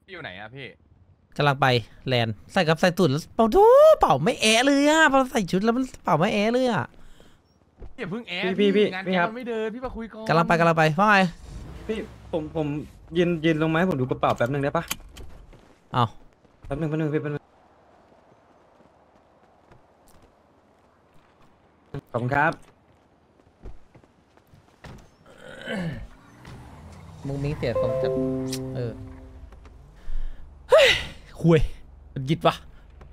อยู่ไหนอะพี่กำลังไปแลนด์ใส่กับใส่ตุ่นแล้วเป่าทูเป่าไม่แอะเลยอ่ะพอใส่ชุดแล้วมันเป่าไม่แอะเลยอ่ะอย่าเพิ่งแอพี่งานแกครับมันไม่เดินพี่มาคุยก่อนกำลังไปว่าไงพี่ผมยืนลงไม้ผมดูกระเป๋าแป๊บนึงได้ปะเอาแป๊บนึงพี่แป๊บนึงขอบคุณครับมึงมิ้งเสียตรงจัดเฮ้ยคุยมันยิดวะ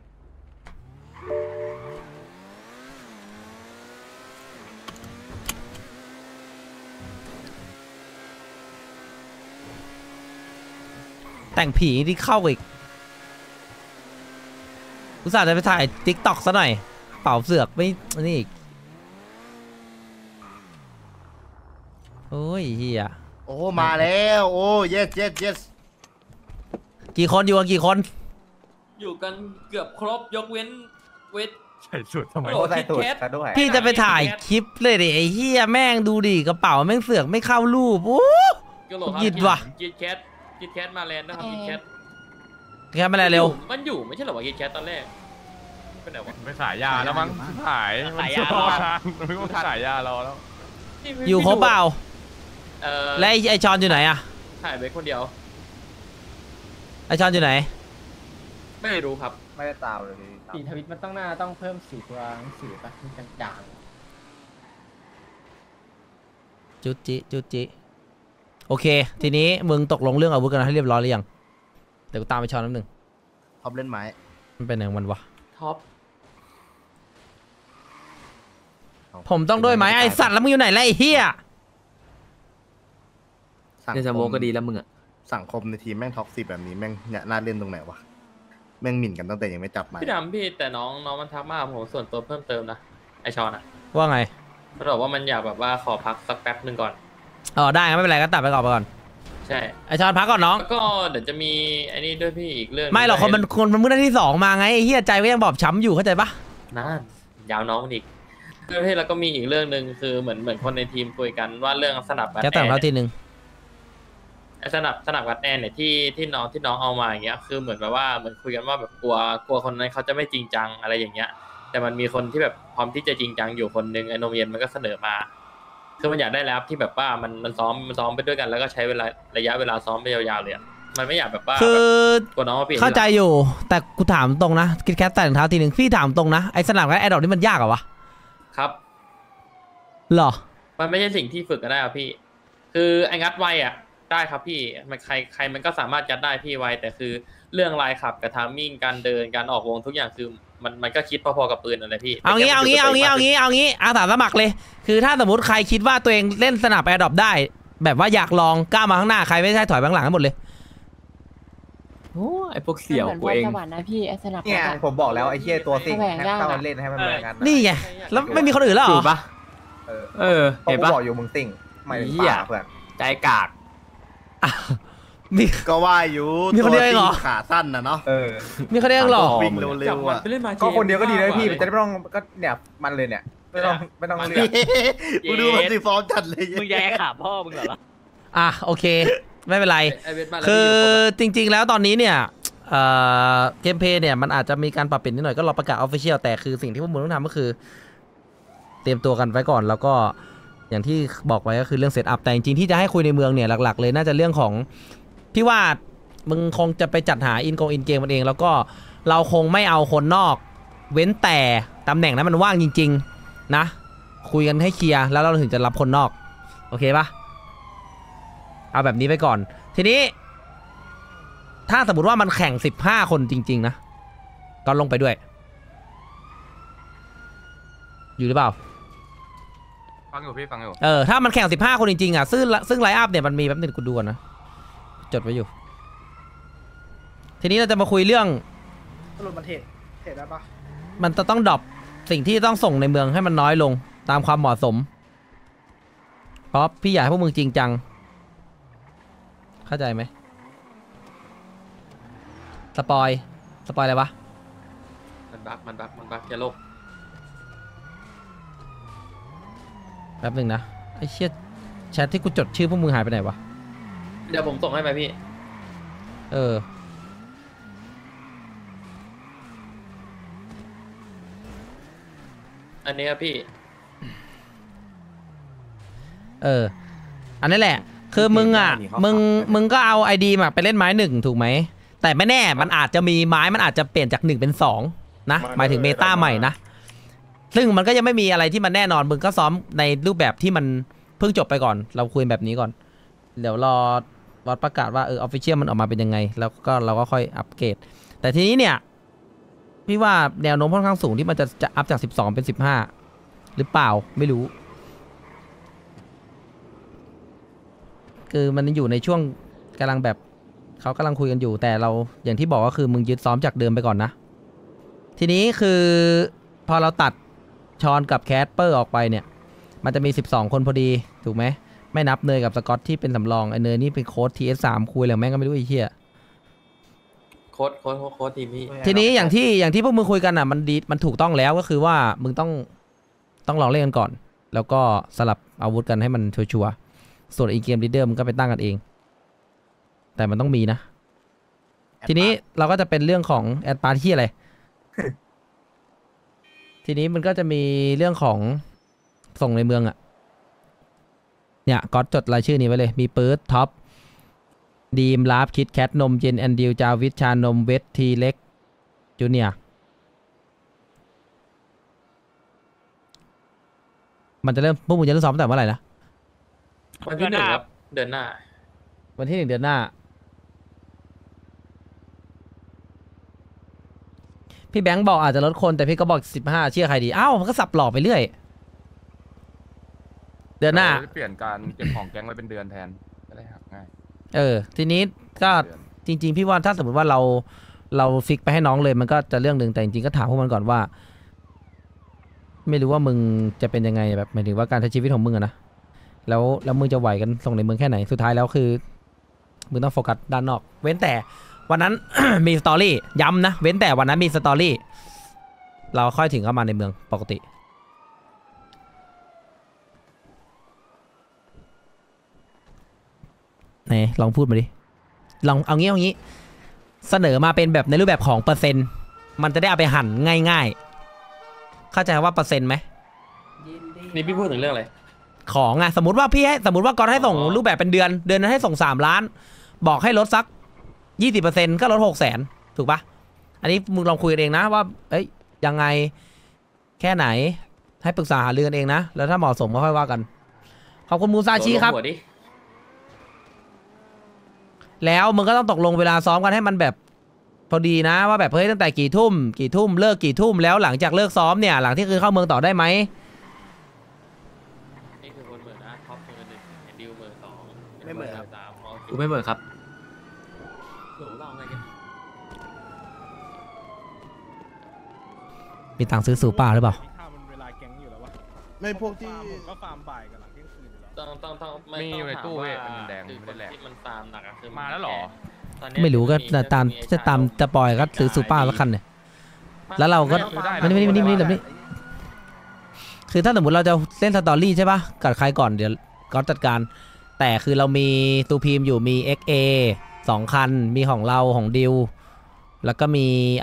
แต่งผีที่เข้าอีกอุตส่าห์จะไปถ่ายติ๊กต็อกซะหน่อยเป่าเสือกไม่นี่อีกโอ้ยเฮียโอ้มาแล้วโอ้ yes กี่คนอยู่กันกี่คนอยู่กันเกือบครบยกเว้นใส่สุดทำไมใส่ตูดกันด้วยพี่จะไปถ่ายคลิปเลยดิไอ้เฮียแม่งดูดิกระเป๋าแม่งเสือกไม่เข้ารูปโอ้หยิดว่ะกิดแคทมาแลนด์นะครับกิดแคทแค่ไม่ได้เร็วมันอยู่ไม่ใช่เหรอวะกิดแคทตอนแรกเป็นไหนวะไปขายยาแล้วมั้งขายมันไม่ขายยารอแล้วอยู่ครบเปล่าและไอชอนอยู่ไหนอะถ่ายไปคนเดียวไอชอนอยู่ไหนไม่รู้ครับไม่ได้ตามเลยสีทวิตมันต้องเพิ่มสีตัวหนังสือปะมันจางจุจิโอเคทีนี้มึงตกลงเรื่องอาวุธกันให้เรียบร้อยหรือยังเดี๋ยวกูตามไปชอนนิดนึงท็อปเล่นไม้มันเป็นอย่างมันวะท็อปผมต้องด้วยไหมไอสัตว์แล้วมึงอยู่ไหนแล้วไอเฮียเนี่ยจะโมก็ดีแล้วมึงอะสังคมในทีมแม่งท็อกซิกแบบนี้แม่งเนี่ยน่าเล่นตรงไหนวะแม่งหมิ่นกันตั้งแต่ยังไม่จับมาพี่ดำพี่แต่น้องมันทักมาผมส่วนตัวเพิ่มเติมนะไอชอนอะว่าไงมันบอกว่ามันอยากแบบว่าขอพักสักแป๊บนึงก่อนได้ไม่เป็นไรก็ตัดไปก่อนใช่ไอชอนพักก่อนน้องก็เดี๋ยวจะมีไอ้นี่ด้วยพี่อีกเรื่องไม่หรอกคนมันมื้อที่2มาไงไอเฮียใจก็ยังบอบช้ำอยู่เข้าใจปะนั่นยาวน้องอีกพี่แล้วก็มีอีกเรื่องหนึ่งคือเหมือนคนในทีมคุยกันว่าเรื่องสนับกัดแอนจะแต่งเท่าทีนึงสนับกัดแอนเนี่ยที่น้องเอามาอย่างเงี้ยคือเหมือนแบบว่าเหมือนคุยกันว่าแบบกลัวคนนั้นเขาจะไม่จริงจังอะไรอย่างเงี้ยแต่มันมีคนที่แบบพร้อมที่จะจริงจังอยู่คนนึงไอโนเมียนมันก็เสนอมาคือมันอยากได้แล้วที่แบบว่ามันซ้อมไปด้วยกันแล้วก็ใช้ระยะเวลาซ้อมไปยาวๆเลยมันไม่อยากแบบว่าคือกลัวน้องมาเปลี่ยนเข้าใจอยู่แต่กูถามตรงนะคิดแค่แต่งเท้าทีนึงพี่ถามตรงนะไอสนับกับแอดดอกนี่มันยากเหรอวะครับหรอมันไม่ใช่สิ่งที่ฝึกกันได้ครับพี่คือไอ้งัดไวอ่ะได้ครับพี่มันใครมันก็สามารถยัดได้พี่ไวแต่คือเรื่องลายขับกับทามมิ่งการเดินการออกวงทุกอย่างคือมันก็คิดพอๆกับปืนอะไรพี่เอางี้อาสาสมัครเลยคือถ้าสมมติใครคิดว่าตัวเองเล่นสนับแอร์ดรอปได้แบบว่าอยากลองกล้ามาข้างหน้าใครไม่ใช่ถอยไปข้างหลังให้หมดเลยโอ้ไอพวกเสี่ยวกูเองเนี่ยผมบอกแล้วไอ้เชี่ยตัวสิ่งเข้ามาเล่นให้มันเหมือนกันนี่ไงแล้วไม่มีคนอื่นแล้วหรอปะเห็นปะบอกอยู่มึงสิ่งไม่เหี้ยเพื่อนใจกากมีก็ว่าอยู่มีคนเดียวเหรอขาสั้นนะเนาะมีคนเดียวหรอวิ่งเร็วๆอ่ะก็คนเดียวก็ดีนะพี่จะไม่ต้องก็เนี่ยมันเลยเนี่ยไม่ต้องเลือกกูดูมันสิฟอร์มจัดเลยมึงแย่ขาพ่อมึงเหรอโอเคไม่เป็นไรคือจริงๆแล้วตอนนี้เนี่ยเกมเพลย์เนี่ยมันอาจจะมีการปรับเปลี่ยนนิดหน่อยก็รอประกาศออฟฟิเชียลแต่คือสิ่งที่พวกมึงต้องทำก็คือเตรียมตัวกันไว้ก่อนแล้วก็อย่างที่บอกไว้ก็คือเรื่องเซตอัพแต่จริงๆที่จะให้คุยในเมืองเนี่ยหลักๆเลยน่าจะเรื่องของพี่ว่ามึงคงจะไปจัดหาอินเกมมันเองแล้วก็เราคงไม่เอาคนนอกเว้นแต่ตำแหน่งนั้นมันว่างจริงๆนะคุยกันให้เคลียร์แล้วเราถึงจะรับคนนอกโอเคปะเอาแบบนี้ไปก่อนทีนี้ถ้าสมมติว่ามันแข่ง15คนจริงๆนะก็ลงไปด้วยอยู่หรือเปล่าฟังอยู่พี่ฟังอยู่ถ้ามันแข่ง15คนจริงๆอ่ะซึ่งไลน์อัพเนี่ยมันมีแป๊บนึงกูดูก่อนนะจดไว้อยู่ทีนี้เราจะมาคุยเรื่องสรุปมันเทรดได้ปะมันจะต้องดรอปสิ่งที่ต้องส่งในเมืองให้มันน้อยลงตามความเหมาะสมเพราะพี่อยากให้พวกมึงจริงจังเข้าใจไหมสปอยอะไรวะมันบักจะโลกแป๊บนึงนะไอ้เชี่ยแชทที่กูจดชื่อพวกมึงหายไปไหนวะเดี๋ยวผมส่งให้ไปพี่อันนี้ครับพี่อันนี้แหละ คือมึงอ่ะมึงก็เอาไอดีมาไปเล่นไม้1ถูกไหมแต่ไม่แน่มันอาจจะมีไม้มันอาจจะเปลี่ยนจาก1เป็น2นะหมายถึงเมตาใหม่นะซึ่งมันก็ยังไม่มีอะไรที่มันแน่นอนมึงก็ซ้อมในรูปแบบที่มันเพิ่งจบไปก่อนเราคุยแบบนี้ก่อนเดี๋ยวรอวัดประกาศว่าออฟฟิเชียลมันออกมาเป็นยังไงแล้วก็เราก็ค่อยอัปเกรดแต่ทีนี้เนี่ยพี่ว่าแนวโน้มค่อนข้างสูงที่มันจะอัพจาก12เป็น15หรือเปล่าไม่รู้คือมันอยู่ในช่วงกำลังแบบเขากำลังคุยกันอยู่แต่เราอย่างที่บอกก็คือมึงยึดซ้อมจากเดิมไปก่อนนะทีนี้คือพอเราตัดชอนกับแคสเปอร์ออกไปเนี่ยมันจะมี12คนพอดีถูกไหมไม่นับเนยกับสกอตที่เป็นสำรองไอเนยนี่เป็นโค้ด TS3 คุยอะไรแม่งก็ไม่รู้ไอ้เหี้ยโค้ดทีมพี่ทีนี้อย่างที่พวกมึงคุยกันอ่ะมันถูกต้องแล้วก็คือว่ามึงต้องลองเล่นกันก่อนแล้วก็สลับอาวุธกันให้มันชัวร์ส่วนอีเกมลีดเดอร์มันก็ไปตั้งกันเองแต่มันต้องมีนะทีนี้เราก็จะเป็นเรื่องของแอดปาร์ที่อะไร ทีนี้มันก็จะมีเรื่องของส่งในเมืองอ่ะเนี่ยก็จดรายชื่อนี้ไว้เลยมีเปิร์ดท็อปดีมลาฟคิดแคทนมเจนแอนดิวจาวิชชานมเวททีเล็กจูเนียมันจะเริ่มพวกมึงจะเริ่มซ้อมแต่เมื่อไหร่นะวันที่1ครับเดือนหน้าวันที่1 เดือนหน้าพี่แบงค์บอกอาจจะลดคนแต่พี่ก็บอก15เชื่อใครดีอ้าวมันก็สับหลอกไปเรื่อยเดือนหน้าเปลี่ยนการเก็บของแก๊งไว้เป็นเดือนแทนจะได้หักง่ายทีนี้ก็จริงๆพี่ว่าถ้าสมมติว่าเราฟิกไปให้น้องเลยมันก็จะเรื่องหนึ่งแต่จริงๆก็ถามพวกมันก่อนว่าไม่รู้ว่ามึงจะเป็นยังไงแบบหมายถึงว่าการใช้ชีวิตของมึงอะนะแล้วมึงจะไหวกันส่งในเมืองแค่ไหนสุดท้ายแล้วคือมึงต้องโฟกัสด้านนอกเว้นแต่วันนั้น มีสตอรี่ย้ำนะเว้นแต่วันนั้นมีสตอรี่เราค่อยถึงเข้ามาในเมืองปกติไหนลองพูดมาดิลองเอางี้เสนอมาเป็นแบบในรูปแบบของเปอร์เซ็นต์มันจะได้เอาไปหั่นง่ายๆเข้าใจว่าเปอร์เซ็นต์ไหมนี่พี่พูดถึงเรื่องอะไรของอะสมมติว่าก่อนให้ส่งรูปแบบเป็นเดือนนั้นให้ส่ง3 ล้านบอกให้ลดสัก 20% ก็ลด600,000ถูกปะอันนี้มึงลองคุยกันเองนะว่าเอ้ยยังไงแค่ไหนให้ปรึกษาหารือกันเองนะแล้วถ้าเหมาะสมก็ค่อยว่ากันขอบคุณมูซาชิครับแล้วมึงก็ต้องตกลงเวลาซ้อมกันให้มันแบบพอดีนะว่าแบบเฮ้ยตั้งแต่กี่ทุ่มเลิกกี่ทุ่มแล้วหลังจากเลิกซ้อมเนี่ยหลังที่คือเข้าเมืองต่อได้ไหมนี่คือคนเหมือนนะท็อปมือ1ดิวมือ2 ไม่เหมือนครับกูไม่เหมือนครับหนูเราไงกันมีตังค์ซื้อสูป้าหรือเปล่าไม่พวกที่ก็ฟาร์มบ่ายกับหลังเที่ยงคืนอยู่แล้วต้องมีอยู่ในตู้เว้ยถามันแดงคือไม่ได้แหลกที่มันฟาร์มหนักอะคือมาแล้วเหรอตอนเนี้ยไม่รู้ก็จะตามไอ้จะตามชาวจะปล่อยก็ซื้อสูป้าสักคันเนี่ยแล้วเราก็ซื้อได้ไม่แบบนี้คือถ้าสมมติเราจะเล่นสตอรี่ใช่ปะกับใครก่อนเดี๋ยวก็จัดการแต่คือเรามีตูพีมอยู่มี XA 2 คันมีของเราของดิวแล้วก็มี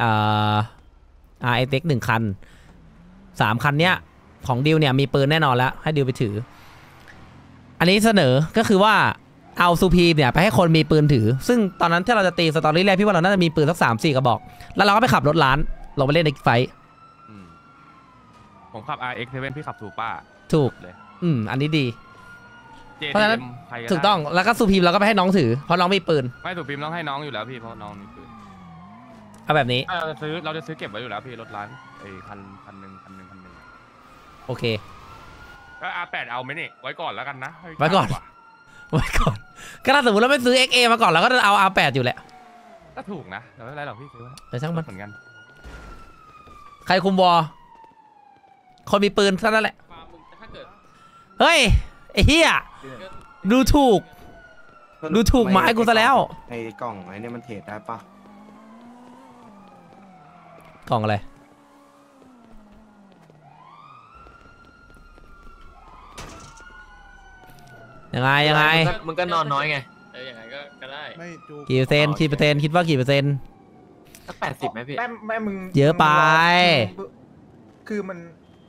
RSX 1 คัน3 คันเนี้ยของดิวเนี่ยมีปืนแน่นอนแล้วให้ดิวไปถืออันนี้เสนอก็คือว่าเอาซูพีเนี่ยไปให้คนมีปืนถือซึ่งตอนนั้นที่เราจะตีสตอรี่แรกพี่ว่าเราน่าจะมีปืนสัก3-4 กระบอกแล้วเราก็ไปขับรถร้านลงไปเล่นในไฟท์ผมขับ RX7 พี่ขับซูป้าถูกเลยอันนี้ดี JDM เพราะฉะนั้นใครได้ถูกต้องแล้วก็ซูพีมเราก็ไปให้น้องถือเพราะน้องมีปืนไม่ถูกพิมพ์ต้องให้น้องอยู่แล้วพี่เพราะน้องมีปืนเอาแบบนี้เราจะซื้อเก็บไว้อยู่แล้วพี่รถร้านไอ้คันหนึ่งโอเคก็ R8 เอาไหมนี่ไว้ก่อนแล้วกันนะไว้ก่อน ก็ถ้าสมมติเราไม่ซื้อ XA มาก่อนเราก็จะเอา R8 อยู่แหละก็ถูกนะแต่ไม่เป็นไรหรอกพี่ซื้อไว้แต่ช่างมันเหมือนกันใครคุมวอคนมีปืนเท่านั้นแหละฟาร์มมึงถ้าเกิดเฮ้ยไอ้เหี้ยดูถูกหมายกูซะแล้วไอ้กล่องไอ้เนี่ยมันเทรดได้ปะกล่องอะไรยังไงมึงก็นอนน้อยไงอย่างไงก็ได้ไม่จูกี่เปอร์เซ็นต์คิดว่ากี่เปอร์เซ็นต์สัก80ไหมพี่แม่มึงเยอะไปคือมันบ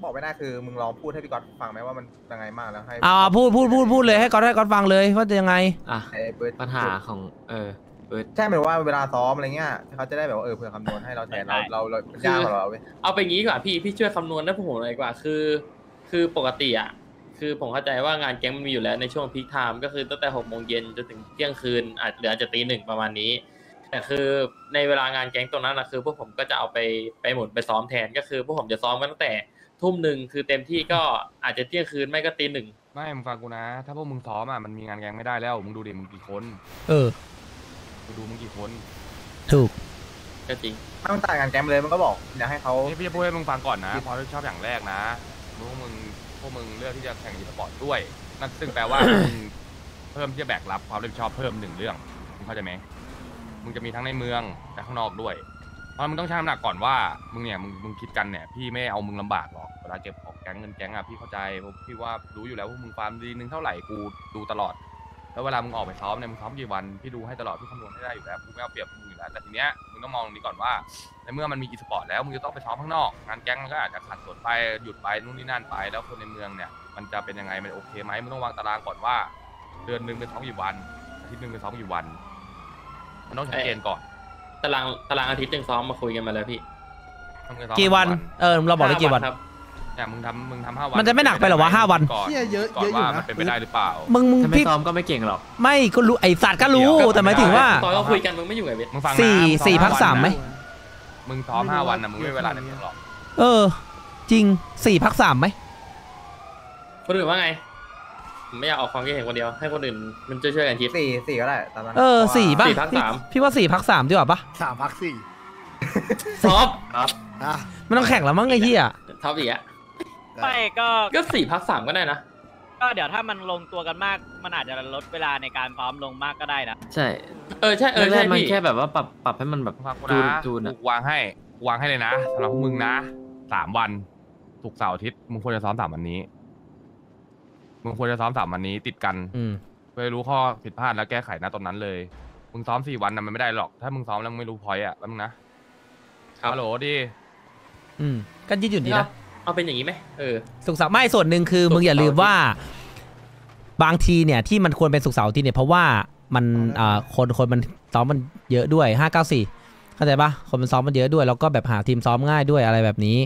บอกไม่ได้คือมึงลองพูดให้พี่ก๊อตฟังไหมว่ามันยังไงมากแล้วให้พูดเลยให้ก๊อตฟังเลยว่าจะยังไงอ่ะไอ้เบิร์ดปัญหาของเบิร์ดใช่หมายว่าเวลาซ้อมอะไรเงี้ยเขาจะได้แบบว่าเผื่อคำนวณให้เราแทนเราเป็นยากกว่าเราเว้ยเอาไปงี้ดีกว่าพี่ช่วยคำนวณให้ผมหน่อยดีกว่าคือปกติอ่ะคือผมเข้าใจว่างานแก๊งมันมีอยู่แล้วในช่วงพีคไทม์ก็คือตั้งแต่6 โมงเย็นจนถึงเที่ยงคืนเหลือจะตี 1ประมาณนี้แต่คือในเวลางานแก๊งตรงนั้นนะคือพวกผมก็จะเอาไปหมุนไปซ้อมแทนก็คือพวกผมจะซ้อมกันตั้งแต่ 1:00คือเต็มที่ก็อาจจะเที่ยงคืนไม่ก็ตี 1 ไม่มึงฟังกูนะ ถ้าพวกมึงซ้อมอ่ะมันมีงานแกงไม่ได้แล้วมึงดูดิมึงกี่คน กูดูมึงกี่คนถูกก็จริงถ้ามึงต่างกันแกมเลยมันก็บอกอยากให้เขาพี่จะพูดให้มึงฟังก่อนนะเพราะชอบอย่างแรกนะพวกมึงเลือกที่จะแข่งอีสปอร์ตด้วยนั่นซึ่งแปลว่า มึงเพิ่มที่จะแบกรับความรับผิดชอบเพิ่ม1 เรื่องมึงเข้าใจไหมมึงจะมีทั้งในเมืองและข้างนอกด้วยเพราะมึงต้องชั่งน้ำหนักก่อนว่ามึงเนี่ยมึงคิดกันเนี่ยพี่ไม่เอามึงลำบากหรอกเวลาเก็บของแก๊งเงินแก๊งอ่ะพี่เข้าใจพี่ว่ารู้อยู่แล้วว่ามึงฟาร์มดีนึงเท่าไหร่กูดูตลอดแล้วเวลามึงออกไปซ้อมเนี่ยมึงซ้อมกี่วันพี่ดูให้ตลอดพี่คำนวณให้ได้อยู่แล้วกูไม่เอาเปรียบมึงอยู่แล้วแต่ทีเนี้ยมึงต้องมองนี้ก่อนว่าในเมื่อมันมีอีสปอร์ตแล้วมึงจะต้องไปซ้อมข้างนอกงานแก๊งมันก็อาจจะขัดสนไปหยุดไปนู่นนี่นั่นไปแล้วคนในเมืองเนี่ยมันจะเป็นยังไงมันโอเคไหมมึงต้องวางตารางก่อนว่าเดือนนึงเป็นซ้อมกี่วันอาทิตย์นึงเป็นซ้อมกี่วันมันต้องชัดเจนก่อนตารางอาทิตย์หนึ่งซ้อมมาคุยกันมาแล้วพี่กี่วันเราบอกได้กี่วันครับเนี่ยมึงทำ5 วันมันจะไม่หนักไปหรอวะ5 วันก่อนเยอะก่อนอยู่ว่านะมันเป็นไปได้หรือเปล่ามึงถ้าไม่พี่ซ้อมก็ไม่เก่งหรอกไม่ก็รู้ไอสัตว์ก็รู้แต่หมายถึงว่าตอนเราคุยกันมึงไม่อยู่ไงเวทมึงฟังนะสี่พัก 3ไหมมึงซ้อม5 วันนะมึงไม่มีเวลาในเมืองหรอกจริง4 พัก 3ไหมคนอื่นว่าไงผมไม่อยากออกความคิดเห็นคนเดียวให้คนอื่นมันช่วยกันคิดสี่ก็ได้ตามนั้น 4 ป่ะ 4 พัก 3 พี่ว่า4 พัก 3ดีกว่าป่ะ 3 พักซ้อม 4อ่ะไม่ต้องแข่งแล้วมั้งไอ้เหี้ยท็อปอีกอะไม่ก็ก็4 พัก 3ก็ได้นะก็เดี๋ยวถ้ามันลงตัวกันมากมันอาจจะลดเวลาในการพร้อมลงมากก็ได้นะใช่ใช่แรใช่กๆมันพี่แค่แบบว่าปรับให้มันแบบฟังกูจูนนะจูนอะกูวางให้เลยนะสำหรับพวกมึงนะ3 วันศุกร์เสาร์อาทิตย์มึงควรจะซ้อม3 วันนี้มึงควรจะซ้อม3 วันนี้ติดกันเพื่อรู้ข้อผิดพลาดแล้วแก้ไขณตอนนั้นเลยมึงซ้อม4 วันน่ะมันไม่ได้หรอกถ้ามึงซ้อมแล้วมึงไม่รู้พอยต์อ่ะแป๊บนึงนะฮัลโหลดิก็ยืดหยุ่นดีนะเอาเป็นอย่างนี้ไหมสุกร์เสาร์ไม่ส่วนหนึ่งคือมึงอย่าลืมว่าบางทีเนี่ยที่มันควรเป็นสุกร์เสาร์อาที่เนี่ยเพราะว่ามันคนมันซ้อมมันเยอะด้วย594เข้าใจปะคนมันซ้อมมันเยอะด้วยแล้วก็แบบหาทีมซ้อมง่ายด้วยอะไรแบบนี้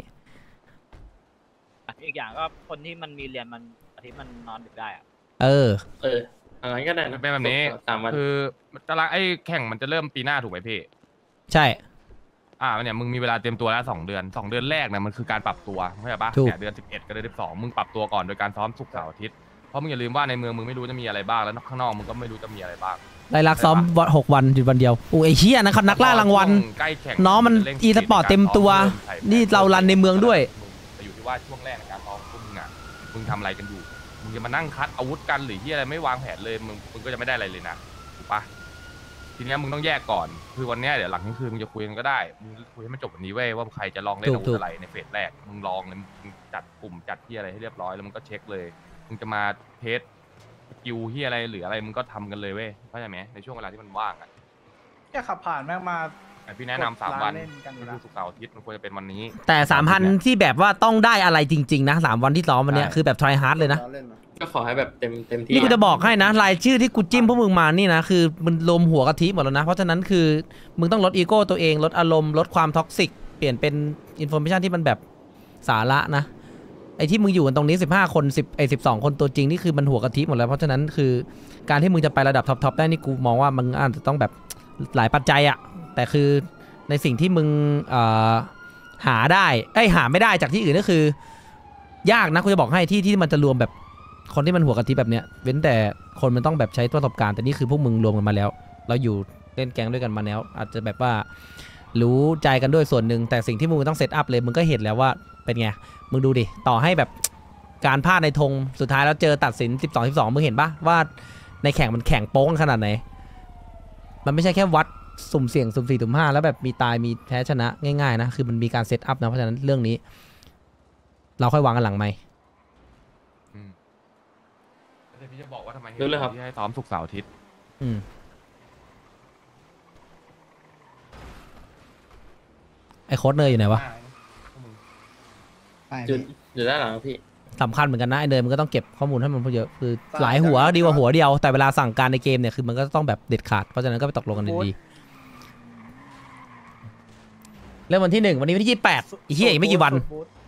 อีกอย่างก็คนที่มันมีเรียนมันอาทิตย์มันนอนดึกได้อะอะไรก็ได้นะเป็นแบบนี้ 3 วันคือตารางไอ้แข่งมันจะเริ่มปีหน้าถูกไหมพี่ใช่เนี่ยมึงมีเวลาเตรียมตัวแล้ว2 เดือน2 เดือนแรกเนี่ยมันคือการปรับตัวเข้าใจปะเนี่ยเดือน11กับเดือน12มึงปรับตัวก่อนโดยการซ้อมศุกร์เสาร์อาทิตย์เพราะมึงอย่าลืมว่าในเมืองมึงไม่รู้จะมีอะไรบ้างแล้วข้างนอกมึงก็ไม่รู้จะมีอะไรบ้างรายลักษณ์ซ้อม6 วันหยุดวันเดียวโอ้ยไอ้เหี้ยนะครับนักล่ารางวัลใกล้แข่งน้องมันอีสปอร์ตเต็มตัวนี่เรารันในเมืองด้วยแต่อยู่ที่ว่าช่วงแรกในการซ้อมพวกมึงมึงทำอะไรกันอยู่มึงจะมานั่งคัดอาวุธกันหรือที่อะไรไม่วางแผนเลยมึงก็จะไม่ได้อะไรเลยนะถูกปะทีนี้มึงต้องแยกก่อนคือวันนี้เดี๋ยวหลังนี้คือมึงจะคุยกันก็ได้มึงคุยให้มันจบวันนี้เว้ยว่าใครจะลองเล่นอาวุธอะไรในเฟสแรกมึงลองเลยมึงจัดกลุ่มจัดที่อะไรให้เรียบร้อยแล้วมึงก็เช็คเลยมึงจะมาเทสสกิลที่อะไรหรืออะไรมึงก็ทำกันเลยเว้ยเข้าใจไหมในช่วงเวลาที่มันว่างแค่ขับผ่านแม่งมาพี่แนะนำ3 วันคือศุกร์เสาร์อาทิตย์มันควรจะเป็นวันนี้แต่3,000ที่แบบว่าต้องได้อะไรจริงๆนะ3 วันที่ซ้อมวันเนี้ยคือแบบ try hard เลยนะก็ขอให้แบบเต็มที่นี่กูจะบอกให้นะรายชื่อที่กูจิ้มพวกมึงมานี่นะคือมันรวมหัวกะทิหมดแล้วนะเพราะฉะนั้นคือมึงต้องลดอีโก้ตัวเองลดอารมณ์ลดความท็อกซิกเปลี่ยนเป็นอินโฟเมชันที่มันแบบสาระนะไอ้ที่มึงอยู่กันตรงนี้15 คน12 คนตัวจริงนี่คือมันหัวกะทิหมดแล้วเพราะฉะนั้นคือการที่มึงจะไประดับท็อปได้นี่กูมองว่ามึงอาจจะต้องแบบหลายปัจจัยอะแต่คือในสิ่งที่มึงหาได้หาไม่ได้จากที่อื่นก็คือยากนะกูจะบอกให้ที่มันจะรวมแบบคนที่มันหัวกะทิแบบเนี้ยเว้นแต่คนมันต้องแบบใช้ประสบการณ์แต่นี่คือพวกมึงรวมกันมาแล้วเราอยู่เล่นแก๊งด้วยกันมาแล้วอาจจะแบบว่ารู้ใจกันด้วยส่วนหนึ่งแต่สิ่งที่มึงต้องเซตอัพเลยมึงก็เห็นแล้วว่าเป็นไงมึงดูดิต่อให้แบบการพลาดในธงสุดท้ายแล้วเจอตัดสิน12มึงเห็นปะว่าในแข่งมันแข่งโป้งขนาดไหนมันไม่ใช่แค่วัดสุ่มเสี่ยงสุ่ม4สุ่ม5แล้วแบบมีตายมีแพ้ชนะง่ายๆนะคือมันมีการเซตอัพนะเพราะฉะนั้นเรื่องนี้เราค่อยวางกันหลังไหมพี่จะบอกว่าทำไมรู้เลยครับที่ให้ซ้อมศุกร์เสาร์อาทิตย์ไอ้โค้ดเนยอยู่ไหนวะไปอยู่ด้านหลังพี่สำคัญเหมือนกันนะไอเนยมันก็ต้องเก็บข้อมูลให้มันเยอะคือหลายหัวดีกว่าหัวเดียวแต่เวลาสั่งการในเกมเนี่ยคือมันก็ต้องแบบเด็ดขาดเพราะฉะนั้นก็ไปตกลงกันดีๆเริ่มวันที่1วันนี้วันที่28อีกอีกไม่กี่วัน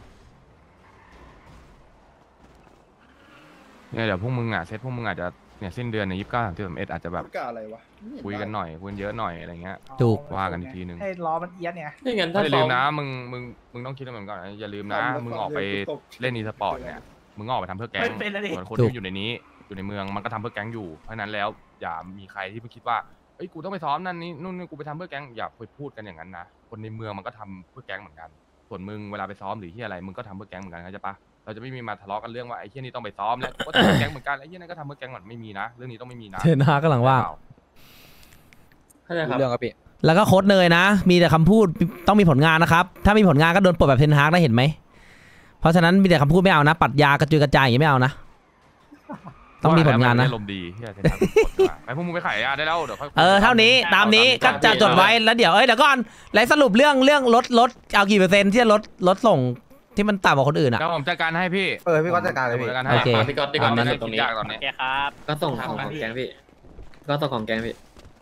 เนี่ยเดี๋ยวพวกมึงอ่ะเซตพวกมึงอาจจะเนี่ยสิ้นเดือนใน29-31อาจจะแบบกาอะไรวะคุยกันหน่อยคุยกันเยอะหน่อยอะไรเงี้ยถูกว่ากันอีกทีนึงให้ล้อมันเอียดเนี่ยไม่งั้นถ้าอย่าฟ้ลืองมนะมึงต้องคิดเหมือนก่อนนะอย่าลืมนะ มึงออกไปเล่นอีสปอร์ตเนี่ยมึงออกไปทำเพื่อแก๊งไม่เป็นไรดิส่วนคนที่อยู่ในนี้อยู่ในเมืองมันก็ทำเพื่อแก๊งอยู่เพราะฉะนั้นแล้วอย่ามีใครที่ไปคิดว่าเอ้ยกูต้องไปซ้อมนั่นนี่นู่นกูไปทำเพื่อแก๊งอย่าไปพูดกันอย่างนั้นนะคนในเมืองมันก็ทำเพื่อแก๊งเหมือนกันส่วนมึงเวลาไปซ้อมหรือที่อะไรมึงก็ทำเพื่อแก๊งเหมือนกันเข้าใจปะเราจะไม่มีมาทะเลาะกันเรื่องว่าไอ้เหี้ยนี่ต้องไปซ้อมแล้วก็ทำเพื่อแก๊งเหมือนกันไอ้เหี้ยนั่นก็ทำเพื่อแก๊งเหมือนไม่มีนะเรื่องนี้ต้องไม่มีนะเทนฮากำลังว่างเข้าใจครับเรื่องครับพี่แล้วก็โค้ดเนยนะ มีแต่คำพูดต้องมีผลงานนะครับ ถ้ามีผลงานก็โดนปลดแบบเทนฮากได้เห็นไหม เพราะฉะนั้นมีแต่คำพูดไม่เอานะ ปัดยากระจุยกระจายอย่างนี้ไม่เอานะ ต้องมีผลงานนะลมดีที่จะทำไปพวกมึงไปขายยาได้แล้วเดี๋ยวค่อยเท่านี้ตามนี้ก็จะจดไว้แล้วเดี๋ยวเดี๋ยวก่อนแล้วสรุปเรื่องลดเอากี่เปอร์เซ็นต์ที่จะลดส่งที่มันต่ำกว่าคนอื่นอ่ะเดี๋ยวผมจัดการให้พี่พี่ก็จัดการเลยพี่จัดการให้โอเคพี่ก๊อตตรงนี้ตรงนี้ตอนโอนี้เคครับก็ส่งของแกงพี่ ก็ส่งของแกงพี่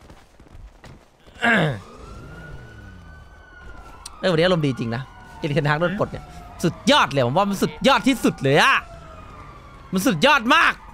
วันนี้อารมณ์ดีจริงนะเทนฮากโดนปลดเนี่ยสุดยอดเลยผมว่ามันสุดยอดที่สุดเลยอะมันสุดยอดมาก